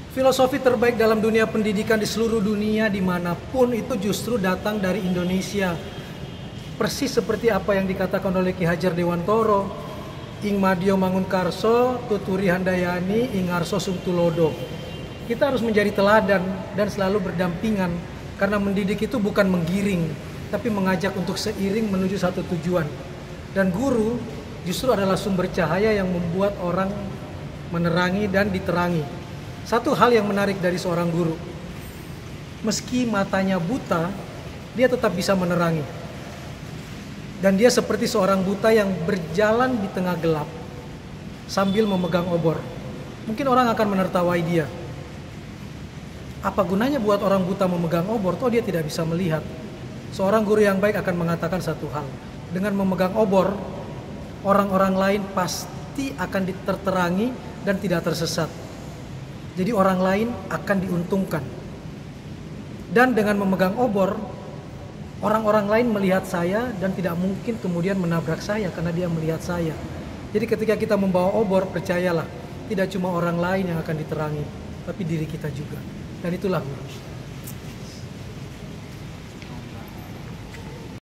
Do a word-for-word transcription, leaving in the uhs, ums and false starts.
Filosofi terbaik dalam dunia pendidikan di seluruh dunia dimanapun itu justru datang dari Indonesia. Persis seperti apa yang dikatakan oleh Ki Hajar Dewantoro, ing Madyo Mangunkarso, tuturi Handayani, ing Arso Sungtulodo. Kita harus menjadi teladan dan selalu berdampingan, karena mendidik itu bukan menggiring, tapi mengajak untuk seiring menuju satu tujuan. Dan guru justru adalah sumber cahaya yang membuat orang menerangi dan diterangi. Satu hal yang menarik dari seorang guru, meski matanya buta, dia tetap bisa menerangi. Dan dia seperti seorang buta yang berjalan di tengah gelap sambil memegang obor. Mungkin orang akan menertawai dia. Apa gunanya buat orang buta memegang obor, toh dia tidak bisa melihat. Seorang guru yang baik akan mengatakan satu hal. Dengan memegang obor, orang-orang lain pasti akan diterterangi dan tidak tersesat. Jadi orang lain akan diuntungkan. Dan dengan memegang obor, orang-orang lain melihat saya dan tidak mungkin kemudian menabrak saya karena dia melihat saya. Jadi ketika kita membawa obor, percayalah, tidak cuma orang lain yang akan diterangi, tapi diri kita juga. Dan itulah guru.